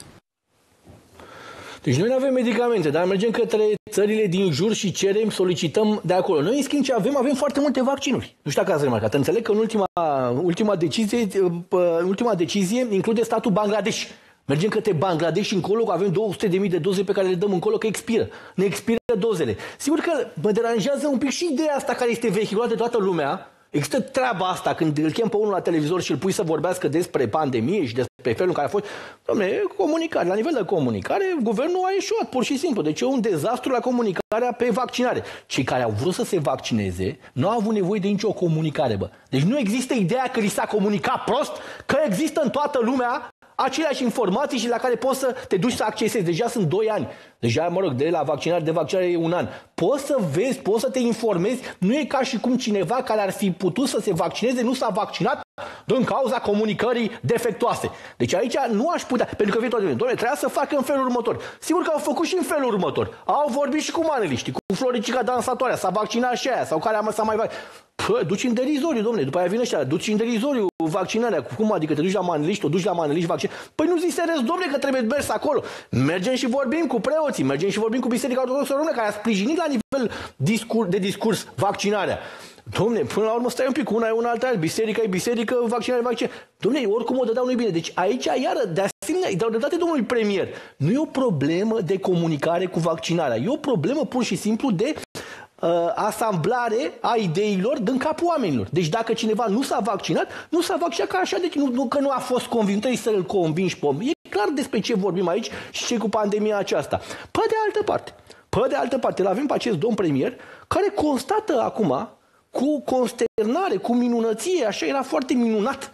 Deci noi nu avem medicamente, dar mergem către țările din jur și cerem, solicităm de acolo. Noi, în schimb, ce avem? Avem foarte multe vaccinuri. Nu știu dacă ați remarcat. Înțeleg că în ultima, ultima, decizie, ultima decizie include statul Bangladesh. Mergem către Bangladesh încolo, avem două sute de mii de doze pe care le dăm încolo, că expiră. Ne expiră dozele. Sigur că mă deranjează un pic și ideea asta care este vehiculată de toată lumea. Există treaba asta când îl chem pe unul la televizor și îl pui să vorbească despre pandemie și despre felul în care a fost. Dom'le, comunicare, la nivel de comunicare, guvernul a ieșuat, pur și simplu. Deci e un dezastru la comunicarea pe vaccinare. Cei care au vrut să se vaccineze nu au avut nevoie de nicio comunicare, bă. Deci nu există ideea că li s-a comunicat prost, că există în toată lumea aceleași informații și la care poți să te duci să accesezi. Deja sunt doi ani. Deja, mă rog, de la vaccinare, de vaccinare e un an. Poți să vezi, poți să te informezi. Nu e ca și cum cineva care ar fi putut să se vaccineze nu s-a vaccinat din cauza comunicării defectuoase. Deci aici nu aș putea, pentru că vine tot de doamne, trebuia să facă în felul următor. Sigur că au făcut și în felul următor. Au vorbit și cu maneliștii, cu Floricica dansatoarea, s-a vaccinat și aia, sau care s-a mai vaccinat. Păi, duci în derizoriu, domnule, după aia vine ăștia, duci în derizoriu vaccinarea. Cum adică te duci la maneliști, o duci la maneliști, vaccin. Păi nu zi serios, domnule, că trebuie mers acolo. Mergem și vorbim cu preoții, mergem și vorbim cu Biserica Ortodoxă Română, care a sprijinit la nivel discur, de discurs vaccinarea. Dom'le, până la urmă stai un pic, una e una alta, biserica e biserică, vaccinare, vaccinare. Dom'le, oricum o dădeau nu-i bine. Deci aici, iară, de asemenea, îi dau dreptate domnului premier. Nu e o problemă de comunicare cu vaccinarea, e o problemă pur și simplu de uh, asamblare a ideilor din capul oamenilor. Deci dacă cineva nu s-a vaccinat, nu s-a vaccinat ca așa, deci nu, nu, că nu a fost convins, trebuie să-l convingi pe om. E clar despre ce vorbim aici și ce cu pandemia aceasta. Pe de altă parte, pe de altă parte, îl avem pe acest domn premier care constată acum cu consternare, cu minunăție, așa era foarte minunat,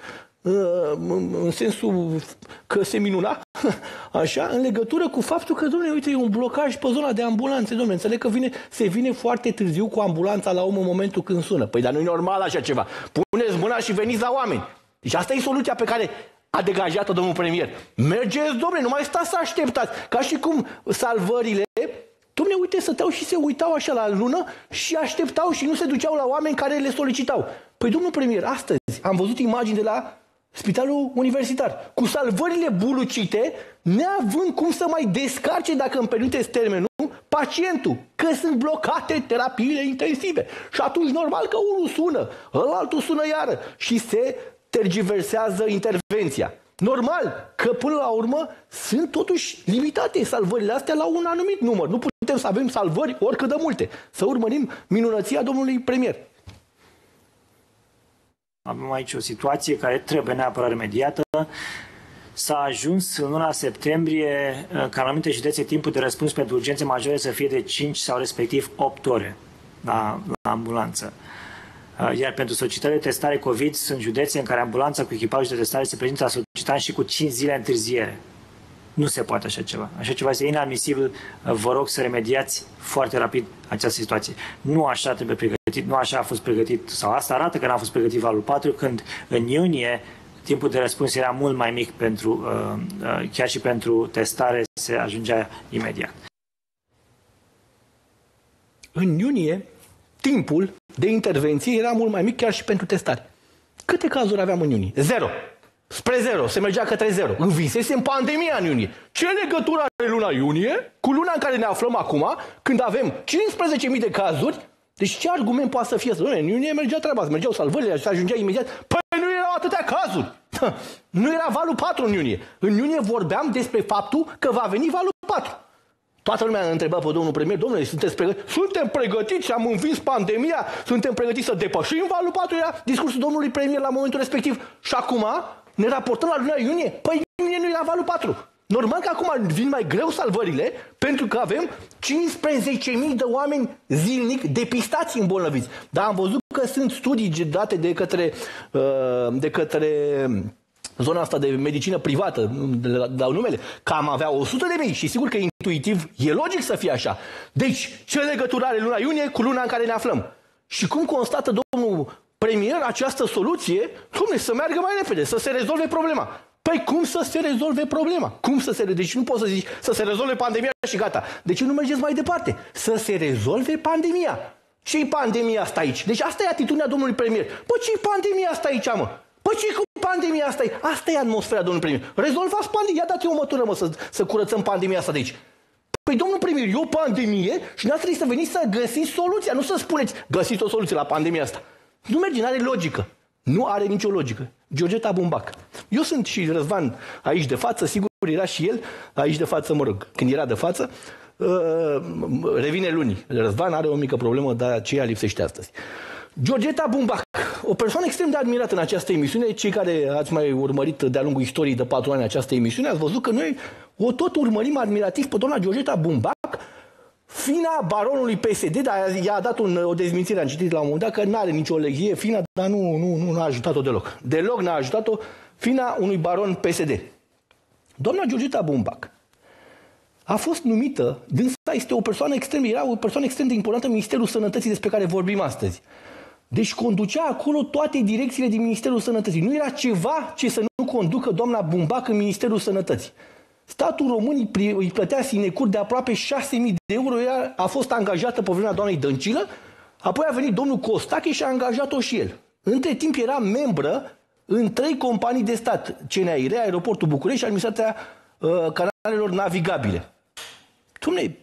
în sensul că se minuna, așa, în legătură cu faptul că, domnule, uite, e un blocaj pe zona de ambulanțe, domnule, înțeleg că vine, se vine foarte târziu cu ambulanța la om în momentul când sună. Păi, dar nu e normal așa ceva. Puneți mâna și veniți la oameni. Deci asta e soluția pe care a degajat-o domnul premier. Mergeți, domnule, nu mai stați să așteptați. Ca și cum salvările, dom'le, uite, stăteau și se uitau așa la lună și așteptau și nu se duceau la oameni care le solicitau. Păi, domnul premier, astăzi am văzut imagini de la Spitalul Universitar, cu salvările bulucite, neavând cum să mai descarce, dacă îmi permiteți termenul, pacientul, că sunt blocate terapiile intensive. Și atunci, normal că unul sună, altul sună iară și se tergiversează intervenția. Normal că până la urmă sunt totuși limitate salvările astea la un anumit număr. Nu putem să avem salvări oricât de multe. Să urmărim minunăția domnului premier. avem aici o situație care trebuie neapărat remediată. S-a ajuns în luna septembrie ca în anumite județe timpul de răspuns pentru urgențe majore să fie de cinci sau respectiv opt ore la, la ambulanță. Iar pentru solicitările de testare COVID sunt județe în care ambulanța cu echipajul de testare se prezintă la solicitant și cu cinci zile întârziere. Nu se poate așa ceva. Așa ceva este inadmisibil. Vă rog să remediați foarte rapid această situație. Nu așa trebuie pregătit, nu așa a fost pregătit, sau asta arată că n-a fost pregătit valul patru, când în iunie timpul de răspuns era mult mai mic, pentru, chiar și pentru testare se ajungea imediat. În iunie, timpul de intervenție era mult mai mic chiar și pentru testare. Câte cazuri aveam în iunie? Zero. Spre zero. Se mergea către zero. Învinsesem pandemia în iunie. Ce legătură are luna iunie cu luna în care ne aflăm acum, când avem cincisprezece mii de cazuri? Deci ce argument poate să fie? În iunie mergea treaba, mergeau salvările, se ajungea imediat. Păi nu erau atâtea cazuri. Nu era valul patru în iunie. În iunie vorbeam despre faptul că va veni valul patru. Toată lumea a întrebat pe domnul premier: domnule, sunteți pregătiți? Suntem pregătiți, am învins pandemia, suntem pregătiți să depășim valul patru, era discursul domnului premier la momentul respectiv. Și acum ne raportăm la luna iunie? Păi iunie nu era valul patru. Normal că acum vin mai greu salvările, pentru că avem cincisprezece mii de oameni zilnic depistați îmbolnăviți. Dar am văzut că sunt studii date de către, de către zona asta de medicină privată, dau numele, că am avea o sută de mii și sigur că intuitiv e logic să fie așa. Deci, ce legătură are luna iunie cu luna în care ne aflăm? Și cum constată domnul premier această soluție? Dom'le, să meargă mai repede, să se rezolve problema. Păi cum să se rezolve problema? Cum să se... Deci nu poți să zici să se rezolve pandemia și gata. De ce nu mergeți mai departe? Să se rezolve pandemia. Ce-i pandemia asta aici? Deci asta e atitudinea domnului premier. Păi ce-i pandemia asta aici, mă? Păi ce-i cu pandemia asta? Asta e atmosfera domnului premier. Rezolvați pandemia. Ia dați-o o mătură, mă, să, să curățăm pandemia asta de aici. Păi domnul premier, e o pandemie și n-ați trebuit să veniți să găsiți soluția. Nu să spuneți, găsiți o soluție la pandemia asta. Nu merge, nu are logică. Nu are nicio logică. Georgeta Bumbac. Eu sunt și Răzvan aici de față, sigur era și el aici de față, mă rog, când era de față, uh, revine luni. Răzvan are o mică problemă, dar aceea lipsește astăzi. Georgeta Bumbac, o persoană extrem de admirată în această emisiune. Cei care ați mai urmărit de-a lungul istoriei de patru ani această emisiune, ați văzut că noi o tot urmărim admirativ pe doamna Georgeta Bumbac, fina baronului P S D, dar i-a dat un, o dezmințire, am citit la un moment dat, că nu are nicio legie, fina, dar nu, nu, nu a ajutat-o deloc. Deloc n-a ajutat-o, fina unui baron P S D. Doamna Georgeta Bumbac a fost numită, dânsa este o persoană extrem, era o persoană extrem de importantă în Ministerul Sănătății despre care vorbim astăzi. Deci conducea acolo toate direcțiile din Ministerul Sănătății. Nu era ceva ce să nu conducă doamna Bumbac în Ministerul Sănătății. Statul român îi plătea sinecuri de aproape șase mii de euro, ea a fost angajată pe vremea doamnei Dăncilă, apoi a venit domnul Costache și a angajat-o și el. Între timp era membră în trei companii de stat, C N A I R E, Aeroportul București și Administrația uh, Canalelor Navigabile. Dom'le,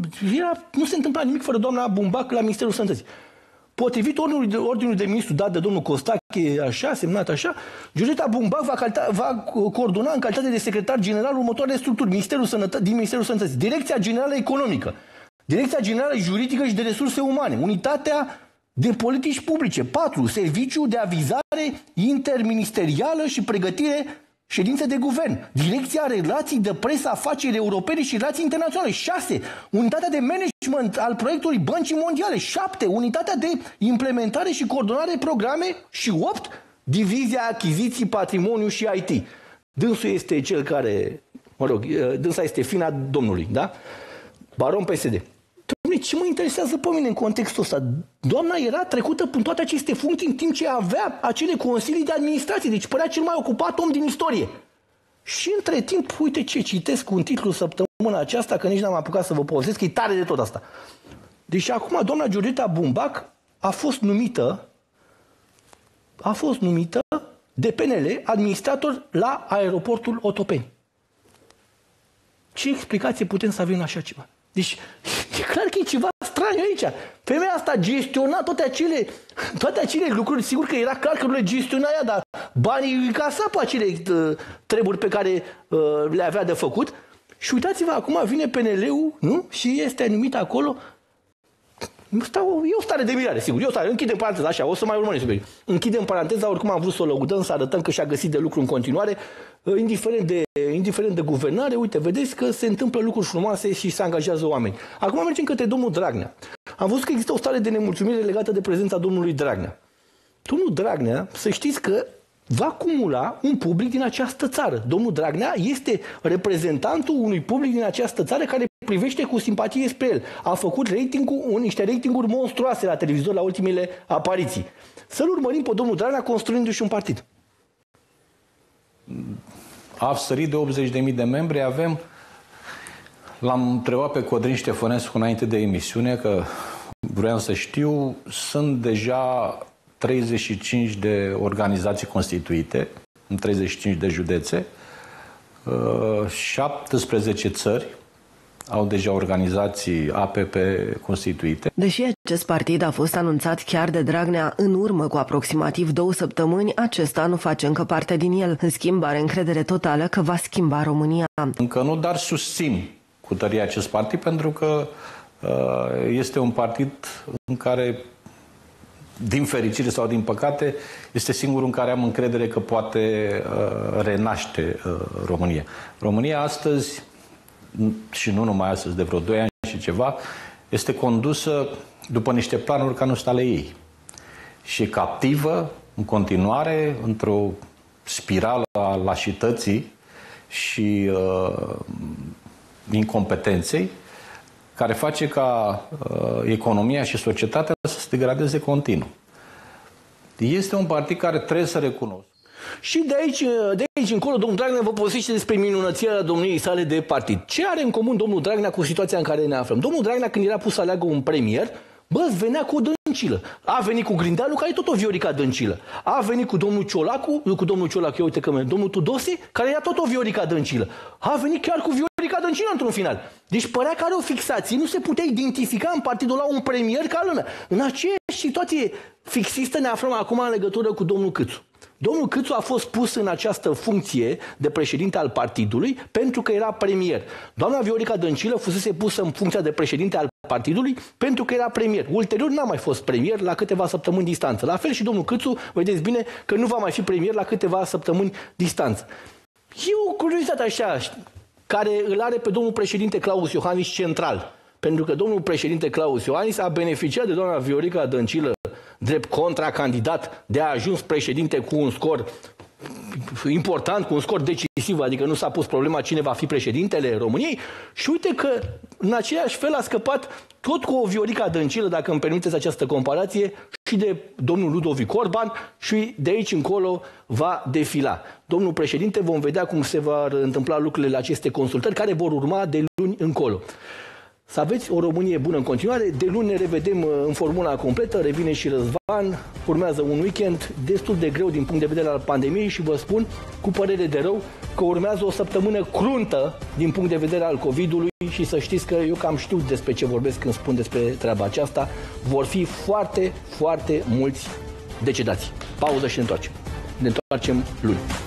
nu se întâmpla nimic fără doamna Bumbac la Ministerul Sănătății. Potrivit ordinului de, ordinului de ministru dat de domnul Costache, așa, semnat așa, Georgeta Bumbac va, calta, va coordona în calitate de secretar general următoarele structuri Ministerul Sănătă, din Ministerul Sănătății: Direcția Generală Economică, Direcția Generală Juridică și de Resurse Umane, Unitatea de Politici Publice, patru Serviciul de Avizare Interministerială și Pregătire Ședințe de Guvern, Direcția Relații de Presă, Afaceri Europene și Relații Internaționale, șase Unitatea de Management al proiectului Băncii Mondiale, șapte Unitatea de Implementare și Coordonare Programe și opt Divizia Achiziții, Patrimoniu și I T. Dânsul este cel care, mă rog, dânsa este fina domnului, da? Baron P S D. Doamne, ce mă interesează pe mine în contextul ăsta? Doamna era trecută prin toate aceste funcții în timp ce avea acele consilii de administrație, deci părea cel mai ocupat om din istorie. Și între timp, uite ce citesc un titlu săptămâna aceasta, că nici n-am apucat să vă povestesc, că e tare de tot asta. Deci acum doamna Georgeta Bumbac a fost numită, a fost numită de P N L administrator la Aeroportul Otopeni. Ce explicație putem să avem la așa ceva? Deci, e clar că e ceva straniu aici. Femeia asta gestiona toate acele, toate acele lucruri. Sigur că era clar că nu le gestiona ea, dar banii îi casa pe acele uh, treburi pe care uh, le avea de făcut. Și uitați-vă, acum vine P N L-ul, nu? Și este numit acolo Stau, e o stare de mirare, sigur. E o stare. Închidem paranteza, așa, o să mai urmărim subiectul. Închidem paranteza, oricum am vrut să o lăudăm, să arătăm că și-a găsit de lucru în continuare, indiferent de, indiferent de guvernare. Uite, vedeți că se întâmplă lucruri frumoase și se angajează oameni. Acum mergem către domnul Dragnea. Am văzut că există o stare de nemulțumire legată de prezența domnului Dragnea. Domnul Dragnea, să știți că va acumula un public din această țară. Domnul Dragnea este reprezentantul unui public din această țară care privește cu simpatie spre el. A făcut rating-ul, niște ratinguri monstruoase la televizor la ultimele apariții. Să-l urmărim pe domnul Dragnea construindu-și un partid. A sărit de optzeci de mii de membri, avem... L-am întrebat pe Codrin Ștefănescu înainte de emisiune, că vreau să știu, sunt deja treizeci și cinci de organizații constituite, în treizeci și cinci de județe, șaptesprezece țări au deja organizații A P P constituite. Deși acest partid a fost anunțat chiar de Dragnea în urmă cu aproximativ două săptămâni, acesta nu face încă parte din el. În schimb, are încredere totală că va schimba România. Încă nu, dar susțin cu tărie acest partid, pentru că este un partid în care, din fericire sau din păcate, este singurul în care am încredere că poate uh, renaște uh, România. România astăzi, și nu numai astăzi, de vreo doi ani și ceva, este condusă după niște planuri care nu sunt ale ei. Și e captivă, în continuare, într-o spirală a lașității și uh, incompetenței, care face ca uh, economia și societatea să se degradeze continuu. Este un partid care trebuie să recunosc. Și de aici, de aici încolo, domnul Dragnea vă povestește despre minunăția domniei sale de partid. Ce are în comun domnul Dragnea cu situația în care ne aflăm? Domnul Dragnea, când era pus să aleagă un premier, bă, venea cu o dăncilă. A venit cu Grindeanu, care e tot o Viorica Dăncilă. A venit cu domnul Ciolacu, cu domnul Ciolacu, eu uite că merg, domnul Tudose, care era tot o Viorica Dăncilă. A venit chiar cu Viorica Dăncilă într-un final. Deci părea că are o fixație, nu se putea identifica în partidul ăla un premier ca lână. În aceeași situație fixistă ne aflăm acum în legătură cu domnul Câțu. Domnul Câțu a fost pus în această funcție de președinte al partidului pentru că era premier. Doamna Viorica Dăncilă fusese pusă în funcția de președinte al partidului pentru că era premier. Ulterior n-a mai fost premier la câteva săptămâni distanță. La fel și domnul Câțu, vedeți bine că nu va mai fi premier la câteva săptămâni distanță. E o curiozitate așa, care îl are pe domnul președinte Claus Iohannis central. Pentru că domnul președinte Claus Iohannis a beneficiat de doamna Viorica Dăncilă drept contracandidat de a ajuns președinte cu un scor important, cu un scor decisiv, adică nu s-a pus problema cine va fi președintele României și uite că în același fel a scăpat tot cu o Viorica Dăncilă, dacă îmi permiteți această comparație, și de domnul Ludovic Orban și de aici încolo va defila. Domnul președinte, vom vedea cum se vor întâmpla lucrurile la aceste consultări care vor urma de luni încolo. Să aveți o Românie bună în continuare. De luni ne revedem în formula completă. Revine și Răzvan. Urmează un weekend destul de greu din punct de vedere al pandemiei și vă spun cu părere de rău că urmează o săptămână cruntă din punct de vedere al COVID-ului și să știți că eu cam știu despre ce vorbesc când spun despre treaba aceasta. Vor fi foarte, foarte mulți decedați. Pauză și ne întoarcem. Ne întoarcem luni.